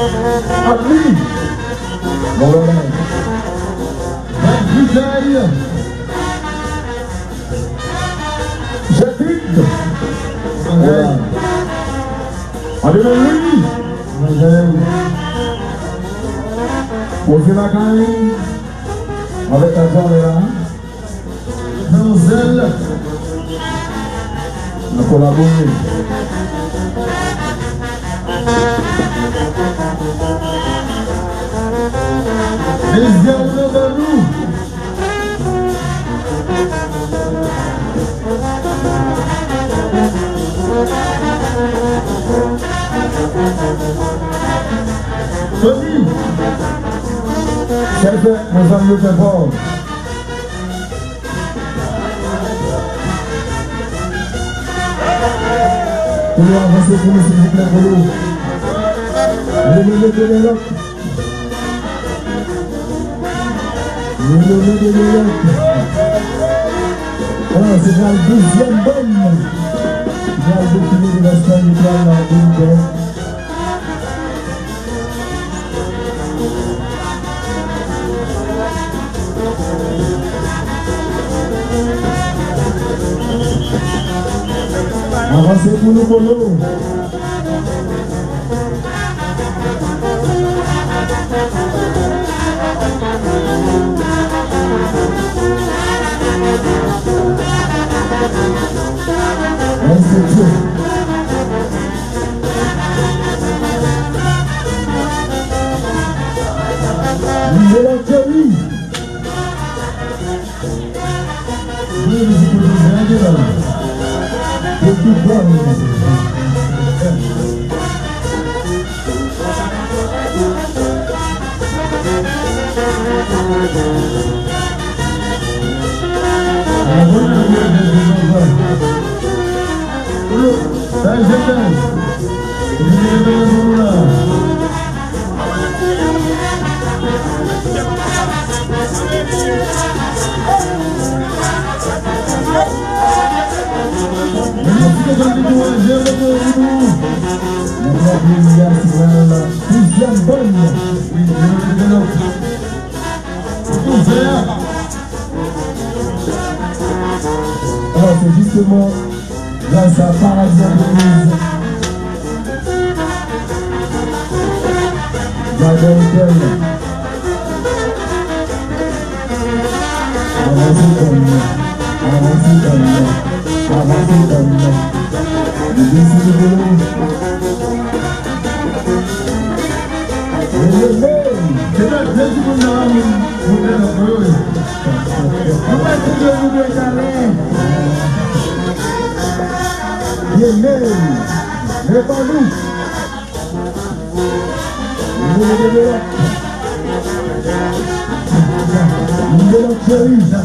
Ali. Voilà. Bouteille. Jadid. Voilà. Alléluia. Posez la caille. Avec la joie là. Denzel. On a collaboré. Deuxième de nous. Tony. Chef, nos amis de fort. Pour nous avancer pour nous, s'il vous plaît, pour nous. Voilà, c'est la deuxième bonne. Il y a le document de la semaine étoile là, donc. Avancez pour nous, Polo. Alors c'est justement grâce à Paradis Église, Madame Tel, avancez comme nous, avancez comme nous, avancez comme nous, le défi de l'eau. C'est pas très du monde là, vous êtes un peu. On va tout le monde est allé. Bien, mais pas nous. Nous allons chérir ça.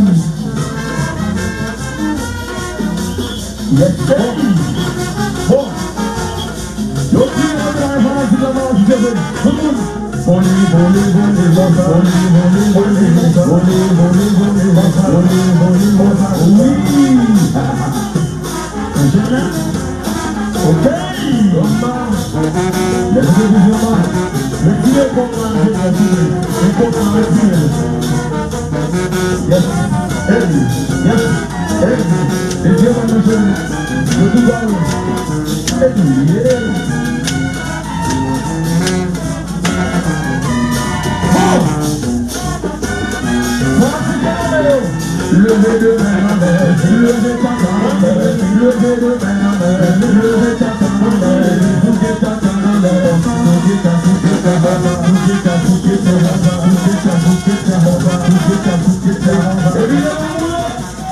Yes, bon. Donc, il y a un travail de la mort du Québec. Tout le monde. Volé, volé, volé, volé, volé, volé, volé, volé, volé, volé, volé, volé, volé, oui. Ok. Merci beaucoup. Merci beaucoup. Yes. Yes. Et Dieu va nous donner le pouvoir. Levez de main en l'air, levez ta main en l'air, levez de main en l'air, levez ta main en l'air, bougez ta main en l'air, bougez ta haba, bougez ta haba, bougez ta haba, bougez ta haba. Évidemment,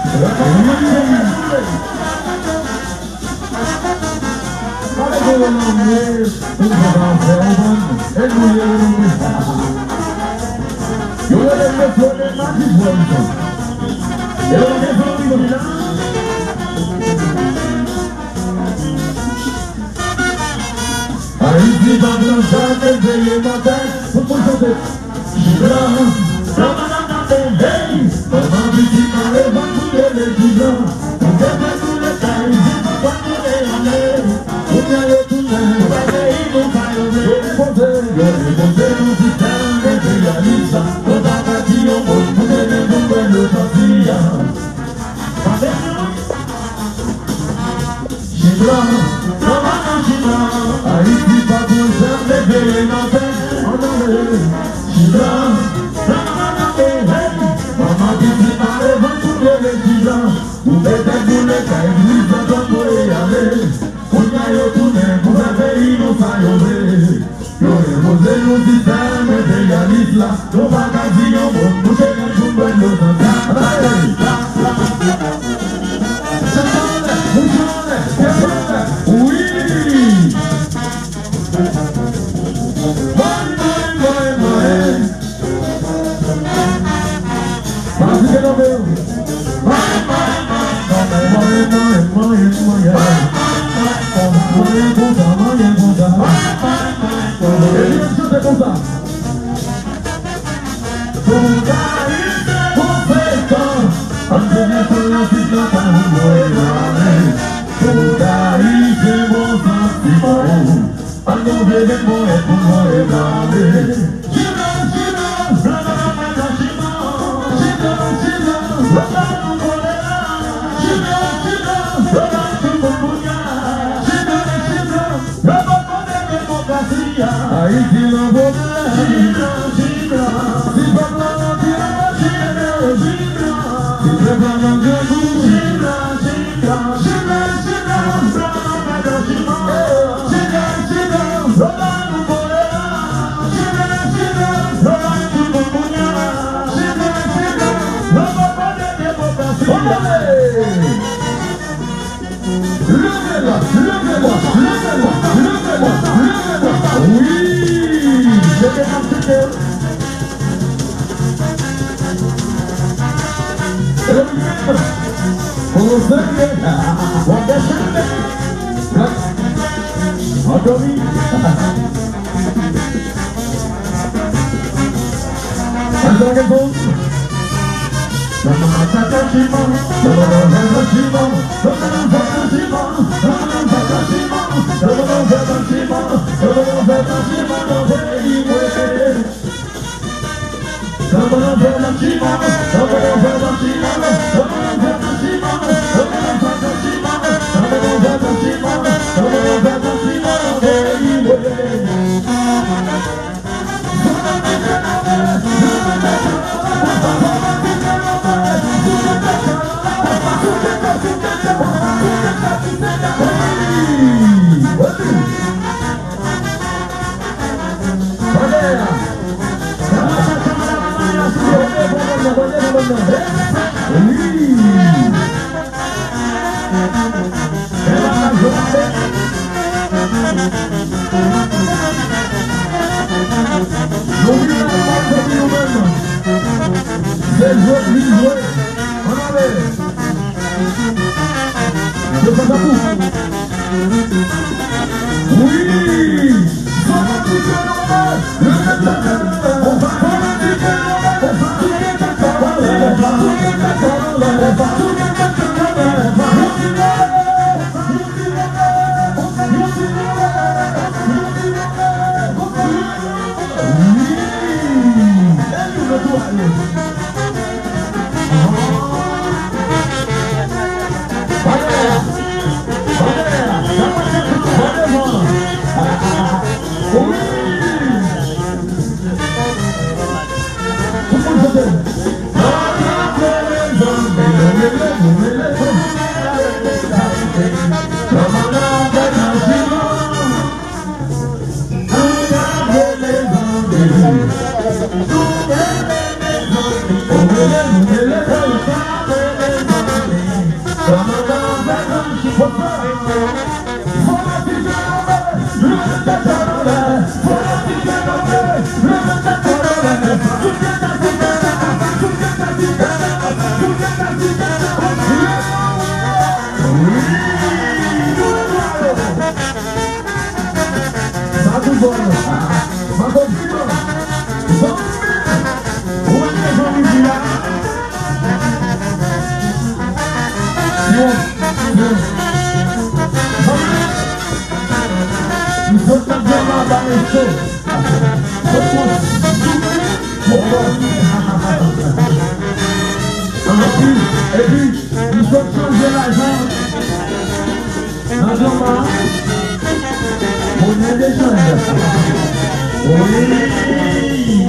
allez vous l'emmener, vous allez faire un bon, et vous y allez. Vous allez le faire des magiques. Et on est venu au village. Ici, dans le jardin, veillez ma tête, pour chanter. Gibra, hey, maman dit qu'il m'allait va couler les gibra. On devait tous les tailles, on va couler en l'air. On y allait tout le monde, on va veiller nos failles. On est nos systèmes, on réalise ça. On va bâtir au monde, on est les nouvelles familles. Gibra, maman Gibra, Haïti pas pour jamais veiller ma tête en enlevé. Gibra, maman hey, maman dit qu'il m'allait va couler les gibra. Vous mettez vous les cailles, vous êtes pour y aller. On y a eu tout le monde, vous avez innocent. Yo reposé nos systèmes, réalise là. Nos bagages au monde, vous êtes tout le monde. Et puis, il faut changer l'argent. L'argent, on est des jeunes. Oui.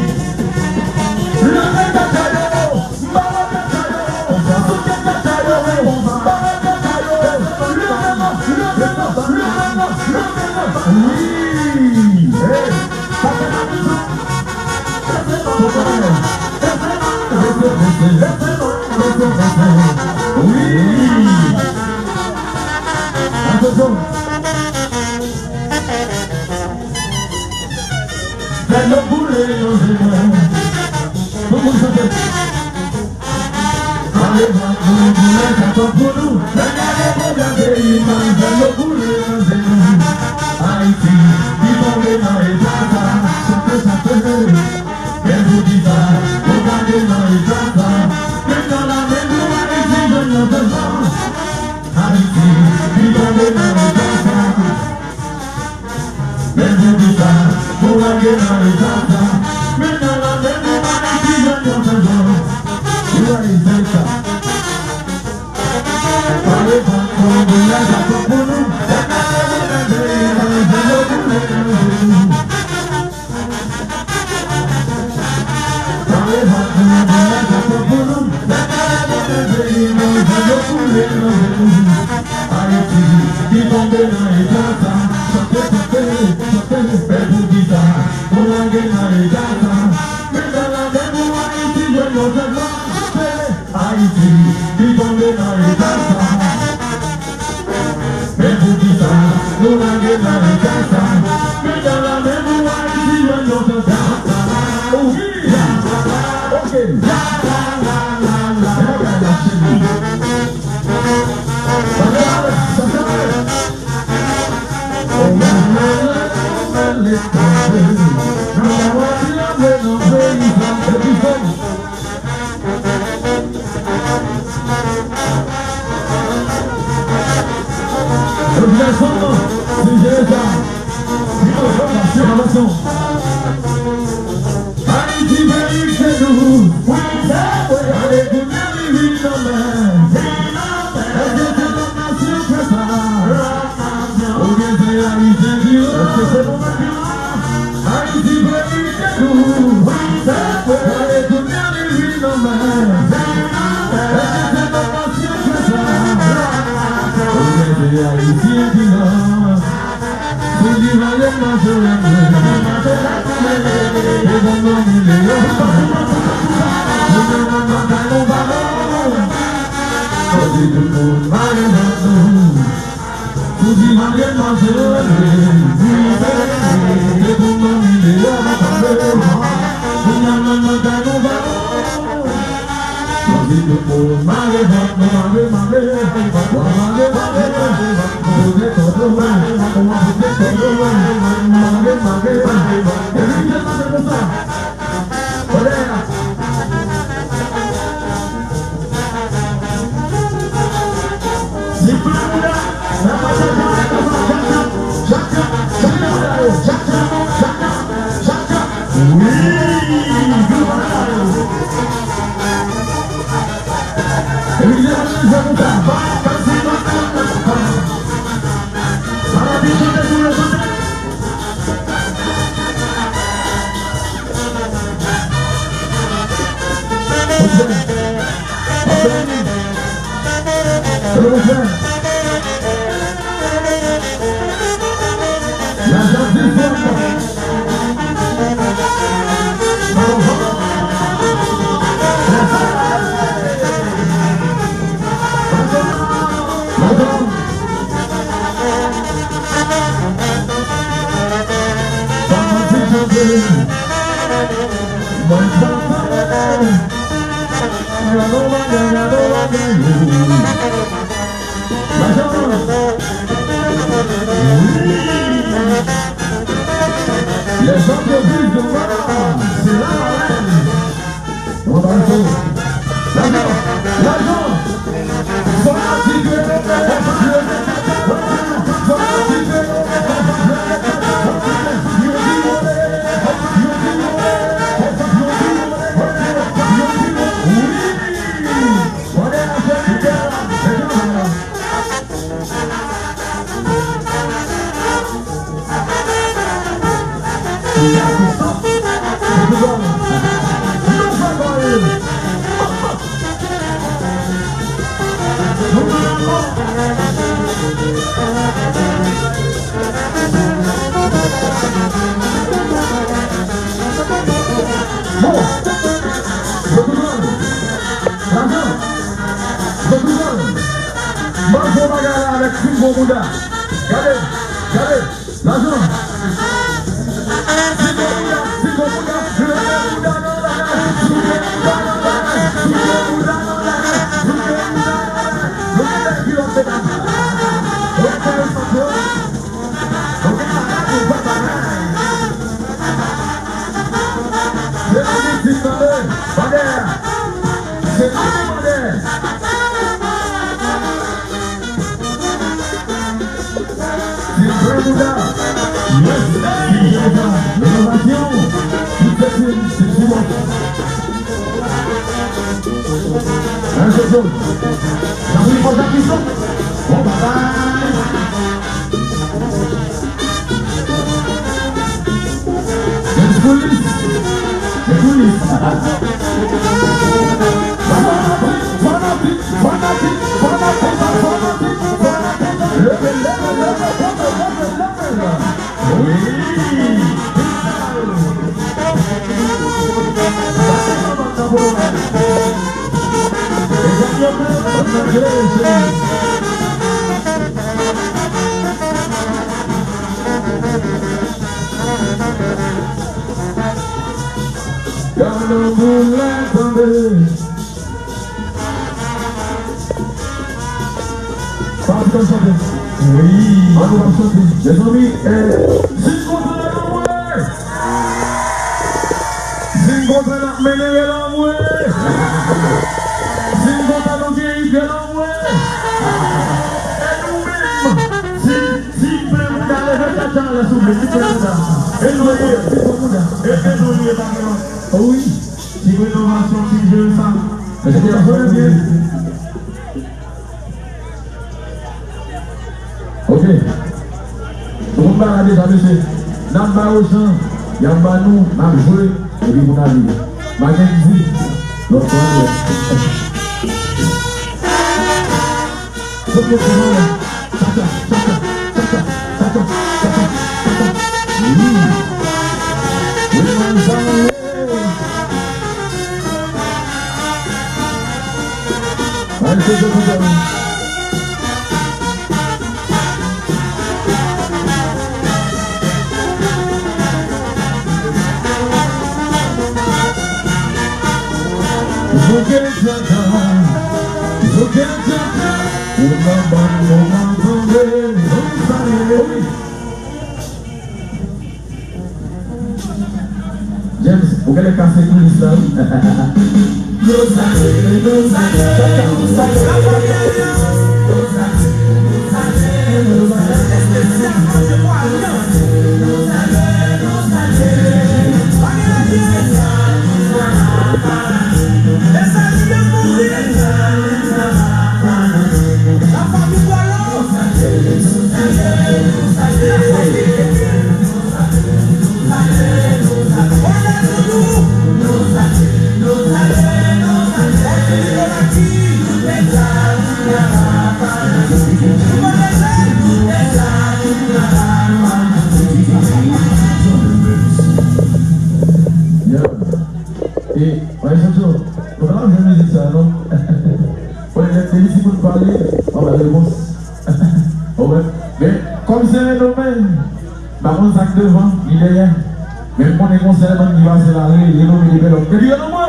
Et, ouais, Jojo, on va faire la musique ça, non? On est là, ici pour parler, on va réponse. Mais, comme c'est un domaine, par contre, sac devant, il est rien. Même quand on est conseillé, il va se la rue, il est nommé les belles hommes. Et puis, non, moi!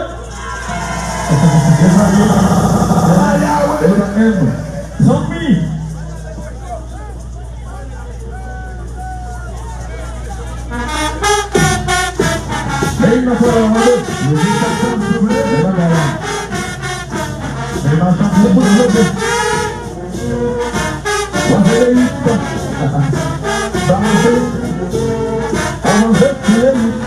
Zombie! Il m'a fait la main, je dis ça, je vais pas là. Il m'a fait le bout de l'autre. On fait les 8 avancez, tu es 8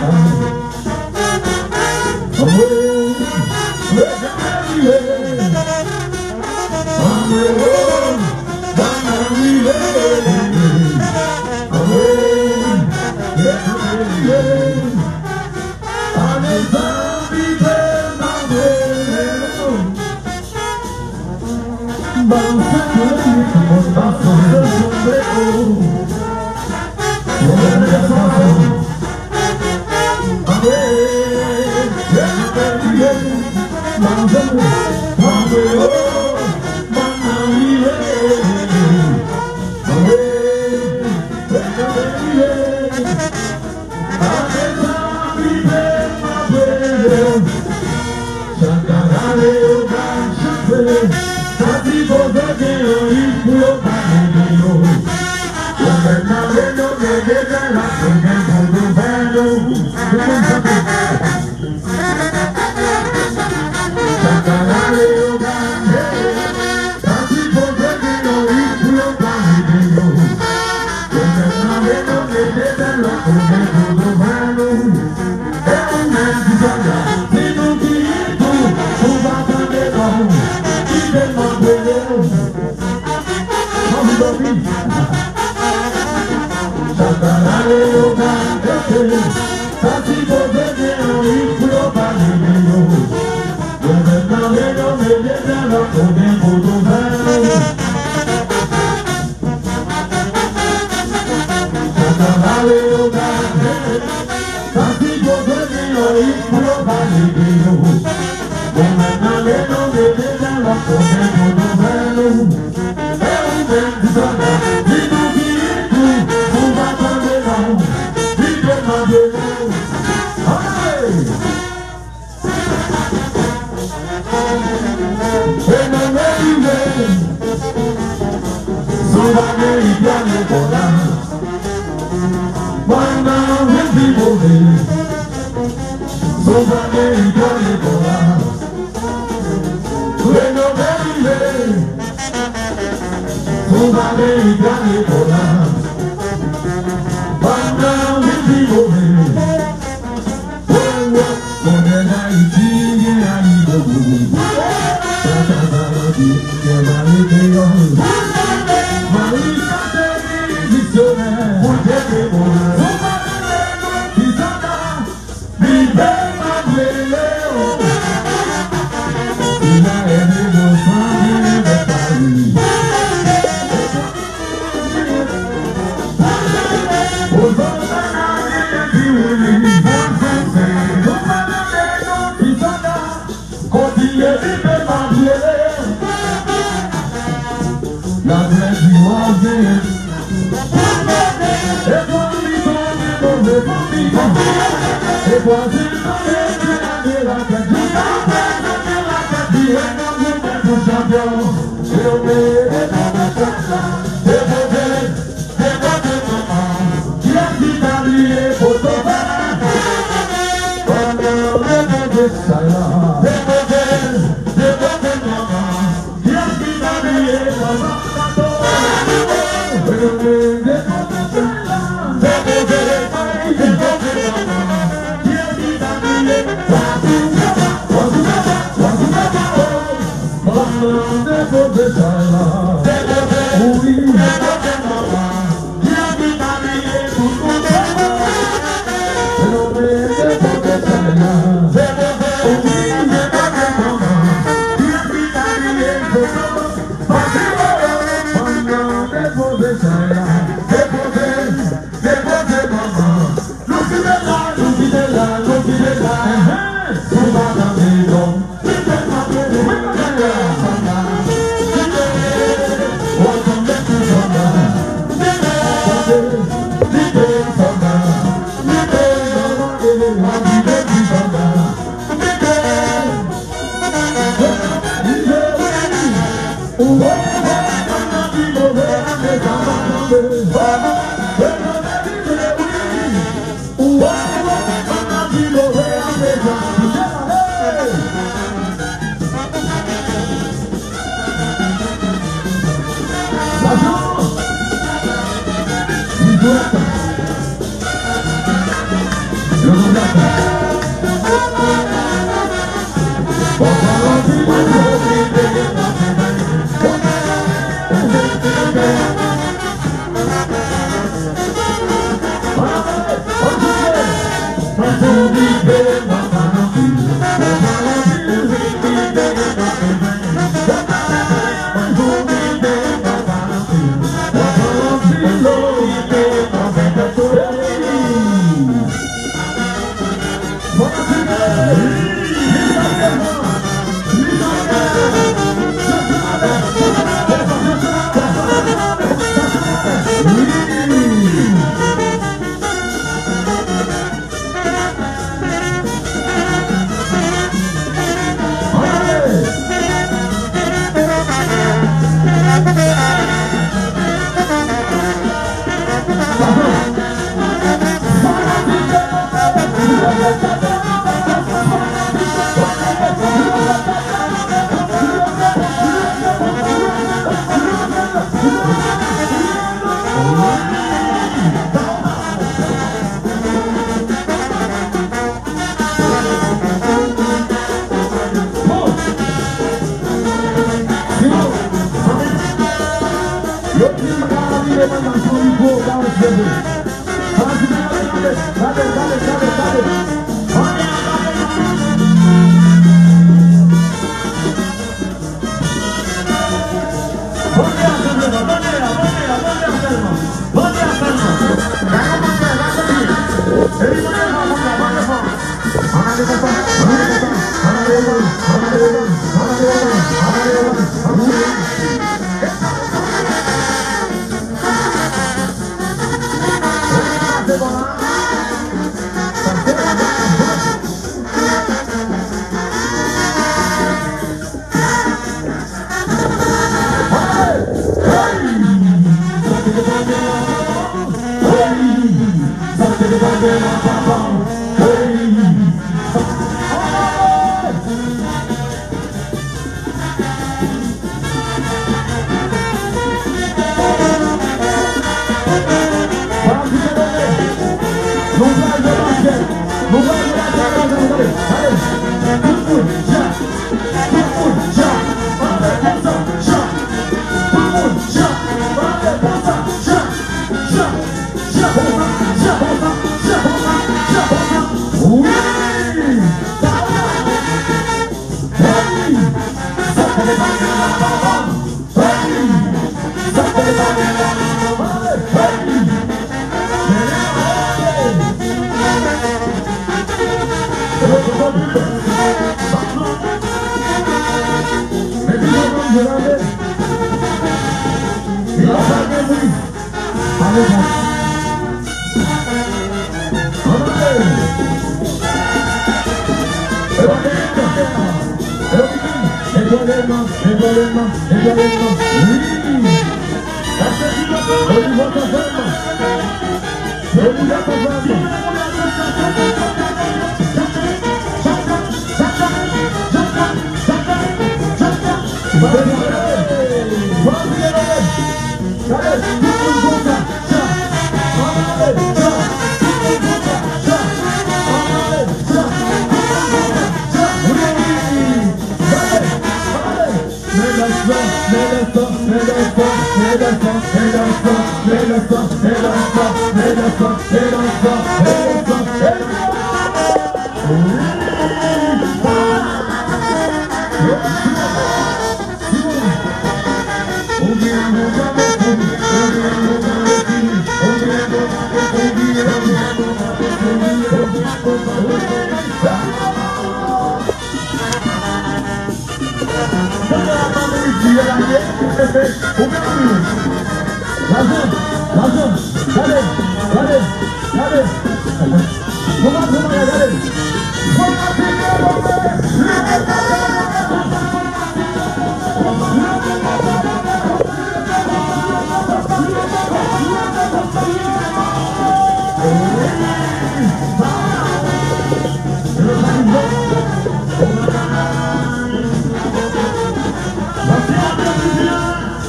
Bye.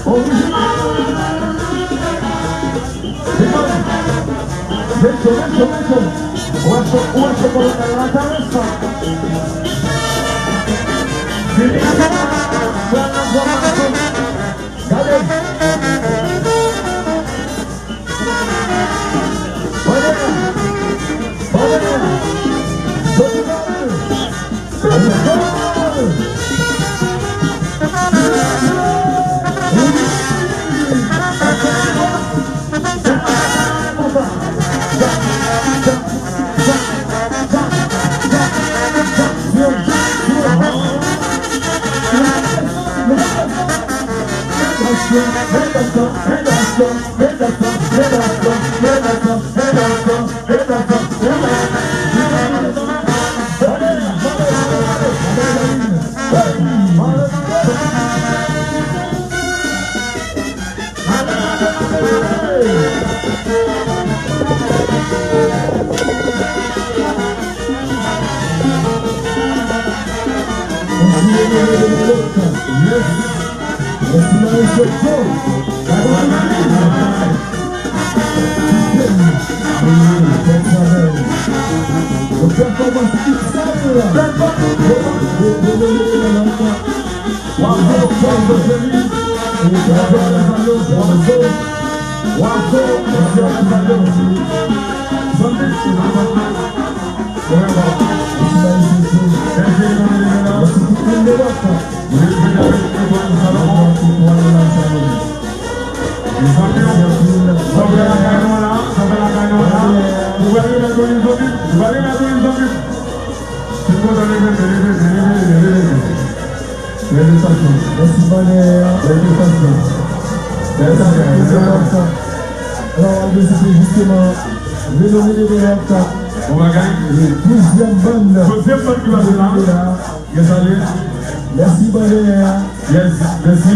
Merci Baléa. Yes, merci.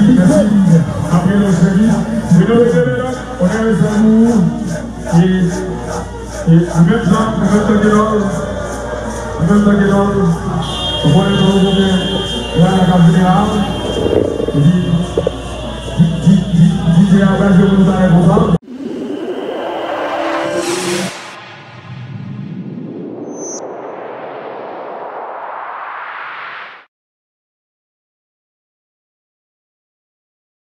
Après le service, on est avec amour et en même temps on va aller dans la carte générale. DJ a engagé pour nous arrêter pour ça.